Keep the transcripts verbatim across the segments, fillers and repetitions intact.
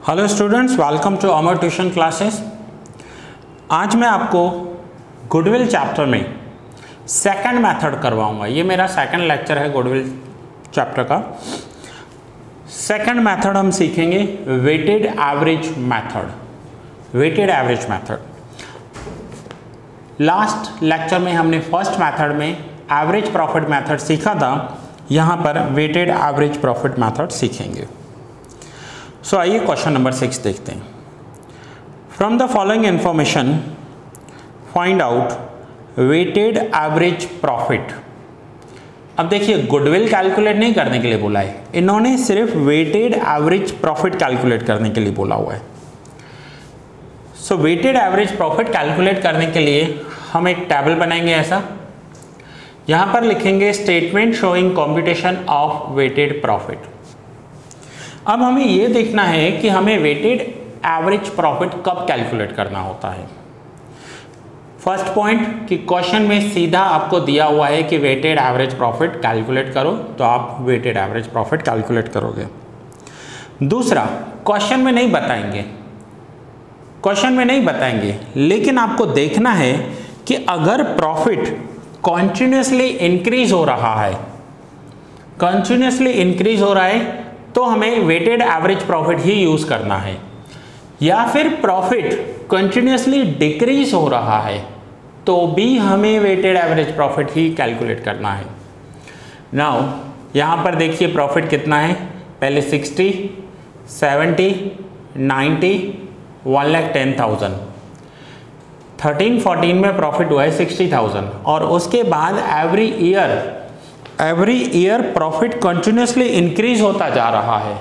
Hello students, welcome to Amar tuition classes. आज मैं आपको गुडविल चैप्टर में सेकंड मेथड करवाऊंगा। ये मेरा सेकंड लेक्चर है गुडविल चैप्टर का। सेकंड मेथड हम सीखेंगे weighted average method. Weighted average method last lecture में हमने फर्स्ट मेथड में एवरेज प्रॉफिट मेथड सीखा था। यहाँ पर वेटेड एवरेज प्रॉफिट मेथड सीखेंगे। सो so, आइए क्वेश्चन नंबर सिक्स देखते हैं। From the following information find out weighted average profit. अब देखिए, गुडविल कैलकुलेट नहीं करने के लिए बोला है, इन्होंने सिर्फ वेटेड एवरेज प्रॉफिट कैलकुलेट करने के लिए बोला हुआ है। So weighted average profit calculate करने के लिए हम एक टेबल बनाएंगे ऐसा। यहाँ पर लिखेंगे statement showing computation of weighted profit. अब हमें ये देखना है कि हमें वेटेड एवरेज प्रॉफिट कब कैलकुलेट करना होता है। फर्स्ट पॉइंट कि क्वेश्चन में सीधा आपको दिया हुआ है कि वेटेड एवरेज प्रॉफिट कैलकुलेट करो, तो आप वेटेड एवरेज प्रॉफिट कैलकुलेट करोगे। दूसरा, क्वेश्चन में नहीं बताएंगे क्वेश्चन में नहीं बताएंगे लेकिन आपको देखना है कि अगर प्रॉफिट कॉन्टिन्यूसली इंक्रीज हो रहा है कॉन्टिन्यूसली इंक्रीज हो रहा है तो हमें वेटेड एवरेज प्रॉफिट ही यूज करना है, या फिर प्रॉफिट कंटिन्यूसली डिक्रीज हो रहा है तो भी हमें वेटेड एवरेज प्रॉफिट ही कैलकुलेट करना है। नाउ यहाँ पर देखिए प्रॉफिट कितना है, पहले sixty, seventy, ninety, one lakh ten thousand. Thirteen fourteen में प्रॉफिट हुआ है सिक्सटी थाउजेंड और उसके बाद every year every year profit continuously increase होता जा रहा है।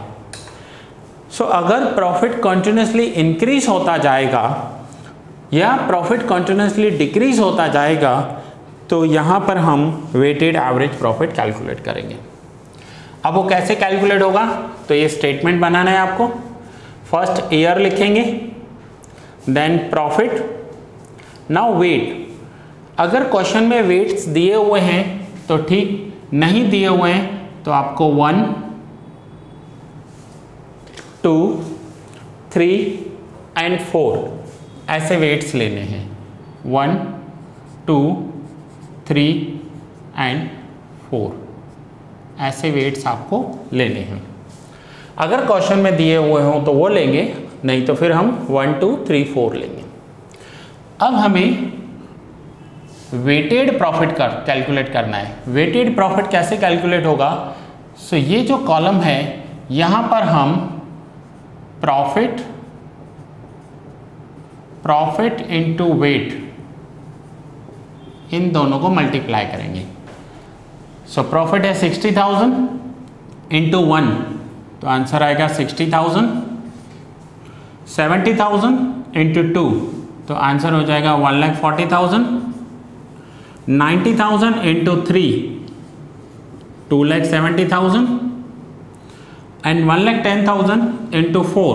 सो so, अगर प्रॉफिट कंटिन्यूसली इंक्रीज होता जाएगा या प्रॉफिट कंटिन्यूसली डिक्रीज होता जाएगा तो यहाँ पर हम वेटेड एवरेज प्रॉफिट कैलकुलेट करेंगे। अब वो कैसे कैलकुलेट होगा, तो ये स्टेटमेंट बनाना है आपको। फर्स्ट ईयर लिखेंगे, देन प्रॉफिट, नाउ वेट। अगर क्वेश्चन में वेट्स दिए हुए हैं तो ठीक, नहीं दिए हुए हैं तो आपको one, two, three and four ऐसे वेट्स लेने हैं। One, two, three and four ऐसे वेट्स आपको लेने हैं। अगर क्वेश्चन में दिए हुए हों तो वो लेंगे, नहीं तो फिर हम वन, टू, थ्री, फोर लेंगे। अब हमें वेटेड प्रॉफिट कर कैलकुलेट करना है। वेटेड प्रॉफिट कैसे कैलकुलेट होगा, सो so, ये जो कॉलम है यहाँ पर हम प्रॉफिट प्रॉफिट इनटू वेट इन दोनों को मल्टीप्लाई करेंगे। सो प्रॉफिट है सिक्सटी थाउजेंड इंटू वन, तो आंसर आएगा sixty thousand. Seventy thousand into two, तो आंसर हो जाएगा one lakh forty thousand. Ninety thousand into three, two lakh seventy thousand and one lakh ten thousand into four,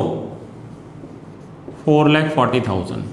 four lakh forty thousand.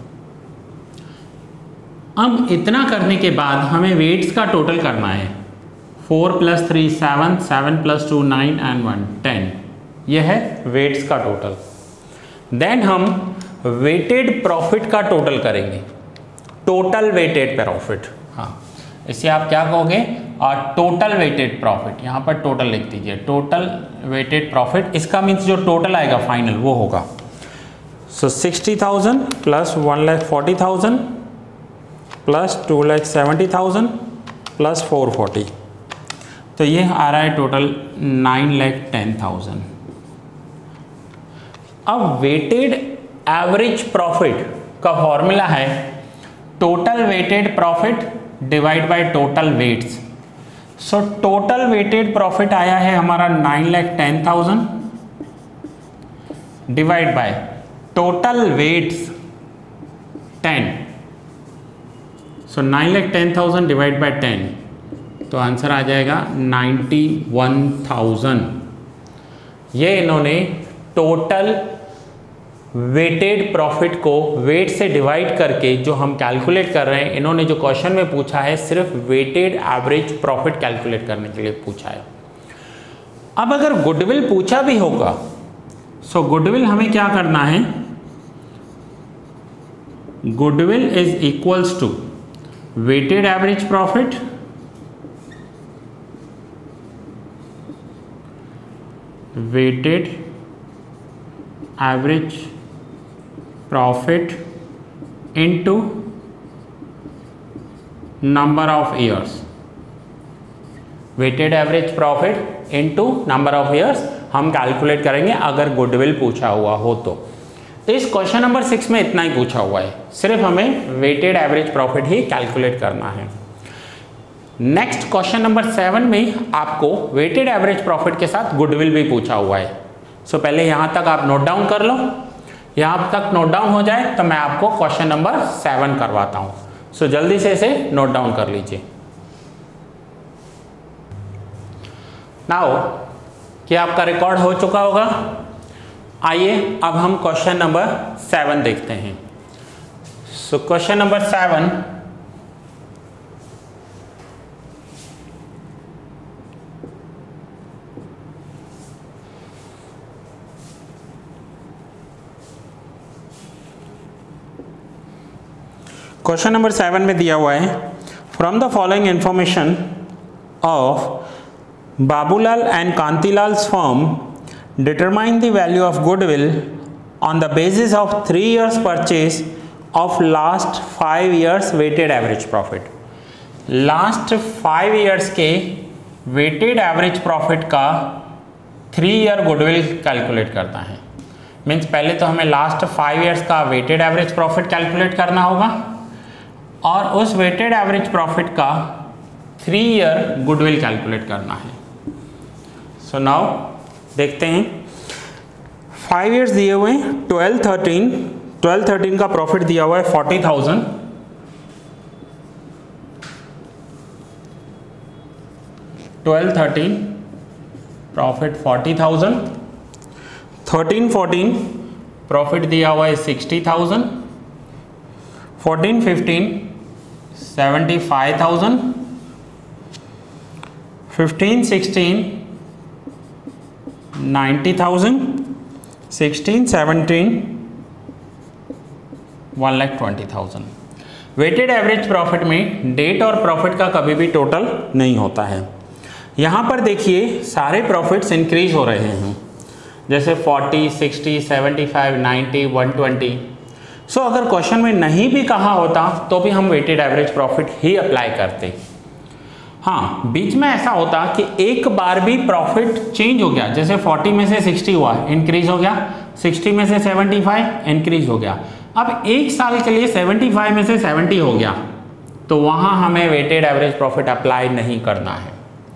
अब इतना करने के बाद हमें वेट्स का टोटल करना है। Four plus three seven, seven plus two nine and one ten, यह है वेट्स का टोटल। देन हम वेटेड प्रॉफिट का टोटल करेंगे। टोटल वेटेड प्रॉफिट, हाँ इसे आप क्या कहोगे, और टोटल वेटेड प्रॉफिट। यहाँ पर टोटल लिख दीजिए, टोटल वेटेड प्रॉफिट। इसका मीन्स जो टोटल आएगा फाइनल वो होगा। So sixty thousand plus one lakh forty thousand plus two lakh seventy thousand plus four forty, तो ये आ रहा है total nine lakh ten thousand. अब वेटेड एवरेज प्रॉफिट का फॉर्मूला है total weighted profit divide by total weights. So total weighted profit आया है हमारा nine lakh ten thousand divide by total weights ten. So nine lakh ten thousand divide by ten, तो answer आ जाएगा ninety one thousand. ये इन्होंने total weighted profit को weight से डिवाइड करके जो हम कैलकुलेट कर रहे हैं, इन्होंने जो क्वेश्चन में पूछा है सिर्फ वेटेड एवरेज प्रॉफिट कैलकुलेट करने के लिए पूछा है। अब अगर गुडविल पूछा भी होगा सो गुडविल हमें क्या करना है, goodwill is equals to weighted average profit weighted average profit into number of years, weighted average profit into number of years हम कैलकुलेट करेंगे अगर गुडविल पूछा हुआ हो तो। तो इस क्वेश्चन नंबर सिक्स में इतना ही पूछा हुआ है, सिर्फ हमें वेटेड एवरेज प्रॉफिट ही कैलकुलेट करना है। नेक्स्ट क्वेश्चन नंबर सेवन में आपको वेटेड एवरेज प्रॉफिट के साथ गुडविल भी पूछा हुआ है। सो so, पहले यहां तक आप नोट डाउन कर लो, यहां तक नोट डाउन हो जाए तो मैं आपको क्वेश्चन नंबर सेवन करवाता हूं। सो so, जल्दी से इसे नोट डाउन कर लीजिए। नाउ क्या आपका रिकॉर्ड हो चुका होगा? आइए अब हम क्वेश्चन नंबर सेवन देखते हैं। So question number seven, question number seven में दिया हुआ है, from the following information of Babulal and Kantilal's firm determine the value of goodwill on the basis of three years purchase of last five years weighted average profit। last five years के weighted average profit का three year goodwill calculate करता है। Means पहले तो हमें last five years का weighted average profit calculate करना होगा और उस वेटेड एवरेज प्रॉफिट का थ्री ईयर गुडविल कैलकुलेट करना है। सो so नाउ देखते हैं, फाइव ईयर्स दिए हुए हैं, ट्वेल्व थर्टीन ट्वेल्व थर्टीन का प्रॉफिट दिया हुआ है forty thousand, twelve thirteen profit forty thousand, thirteen fourteen profit दिया हुआ है sixty thousand, fourteen fifteen seventy five thousand, fifteen sixteen ninety thousand, sixteen seventeen one lakh twenty thousand. Weighted average profit में date और profit का कभी भी total नहीं होता है। यहाँ पर देखिए सारे प्रॉफिट्स इंक्रीज हो रहे हैं, जैसे forty, sixty, seventy five, ninety, one twenty. So अगर क्वेश्चन में नहीं भी कहा होता तो भी हम वेटेड एवरेज प्रॉफिट ही अप्लाई करते। हाँ, बीच में ऐसा होता कि एक बार भी प्रॉफिट चेंज हो गया, जैसे फोर्टी में से सिक्सटी हुआ, इंक्रीज हो गया, सिक्सटी में से सेवेंटी फाइव इंक्रीज हो गया, अब एक साल के लिए सेवेंटी फाइव में से सेवेंटी हो गया, तो वहां हमें वेटेड एवरेज प्रॉफिट अप्लाई नहीं करना है।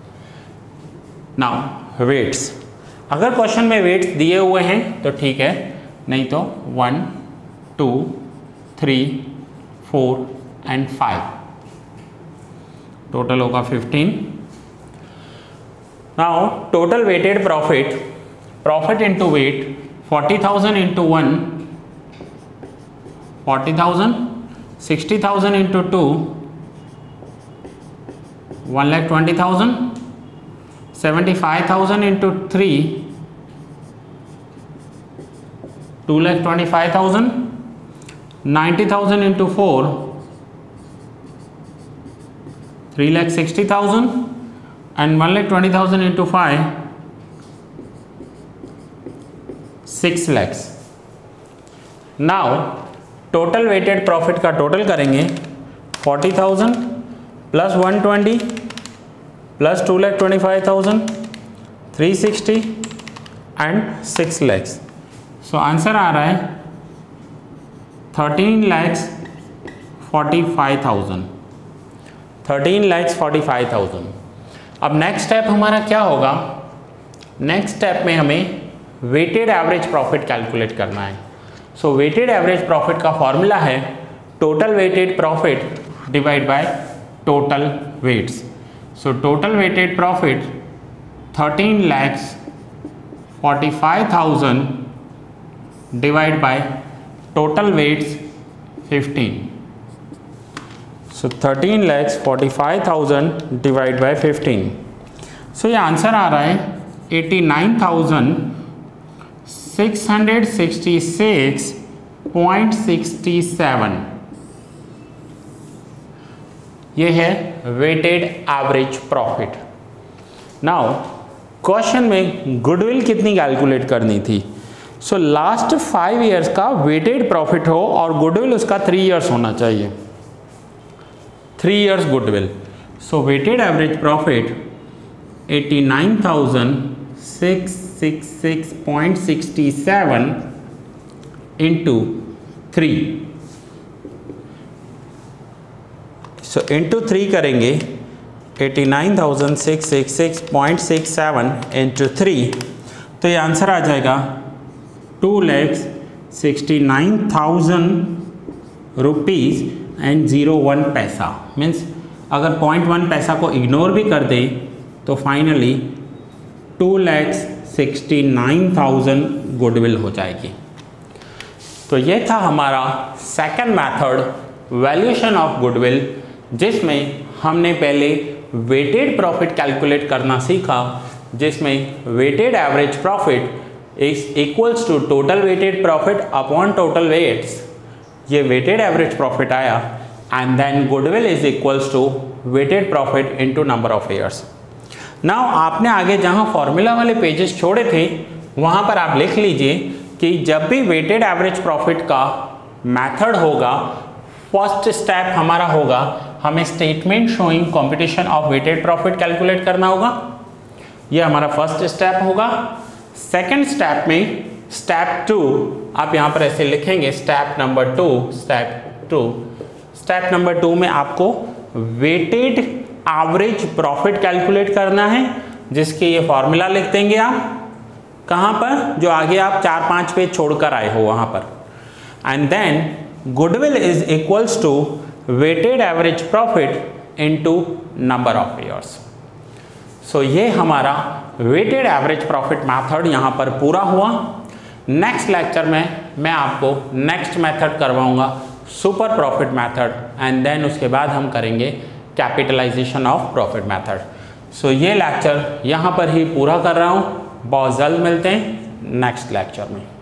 नाउ वेट्स, अगर क्वेश्चन में वेट्स दिए हुए हैं तो ठीक है, नहीं तो one two three four and five, total होगा fifteen. Now total weighted profit, profit into weight, forty thousand into one forty thousand, sixty thousand into two one lakh twenty thousand, seventy five thousand into three two lakh twenty five thousand, ninety thousand into four three lakh sixty thousand and one lakh twenty thousand into five six lakhs. Now total weighted profit का total करेंगे, forty thousand plus one twenty plus two lakh twenty five thousand, three sixty and six lakhs. So answer आ रहा है thirteen lakhs forty five thousand, thirteen lakhs forty five thousand. अब next step हमारा क्या होगा? Next step में हमें वेटेड एवरेज प्रॉफिट कैलकुलेट करना है। सो वेटेड एवरेज प्रॉफिट का फॉर्मूला है total weighted profit divide by total weights. So total weighted profit thirteen lakhs forty five thousand divide by total weights fifteen. So thirteen lakhs forty five thousand divide by fifteen. So ये answer आ रहा है eighty nine thousand six hundred sixty six point sixty seven, ये है weighted average profit. Now question में goodwill कितनी calculate करनी थी। सो लास्ट फाइव इयर्स का वेटेड प्रॉफिट हो और गुडविल उसका थ्री इयर्स होना चाहिए, three years goodwill. So weighted average profit eighty nine thousand six six six point sixty seven into three, so into three करेंगे eighty nine thousand six six six point six seven into three, तो ये answer आ जाएगा two lakhs sixty nine thousand rupees and zero one paisa. Means अगर point one paisa को ignore भी कर दे तो finally two lakhs sixty nine thousand goodwill हो जाएगी। तो ये था हमारा second method, valuation of goodwill, जिसमें हमने पहले वेटेड प्रॉफिट कैलकुलेट करना सीखा, जिसमें weighted average profit is equals to total weighted profit upon total weights, ये वेटेड एवरेज प्रॉफिट आया, and then goodwill is equals to weighted profit into number of years. Now आपने आगे जहां formula वाले pages छोड़े थे वहां पर आप लिख लीजिए कि जब भी वेटेड एवरेज प्रॉफिट का मेथड होगा, फर्स्ट स्टेप हमारा होगा हमें statement showing competition of weighted profit calculate करना होगा, ये हमारा फर्स्ट स्टेप होगा। सेकंड स्टेप में स्टेप टू आप यहाँ पर ऐसे लिखेंगे, step number two, step two step number two में आपको वेटेड एवरेज प्रॉफिट कैलकुलेट करना है, जिसके ये फॉर्मूला लिख देंगे आप कहाँ पर, जो आगे आप चार पांच पेज छोड़कर आए हो वहाँ पर। And then goodwill is equals to weighted average profit into number of years. So ये हमारा वेटेड एवरेज प्रॉफिट मेथड यहाँ पर पूरा हुआ। नेक्स्ट लेक्चर में मैं आपको नेक्स्ट मेथड करवाऊँगा, super profit method, and then उसके बाद हम करेंगे capitalisation of profit method. So ये लेक्चर यहाँ पर ही पूरा कर रहा हूँ, बहुत जल्द मिलते हैं नेक्स्ट लेक्चर में।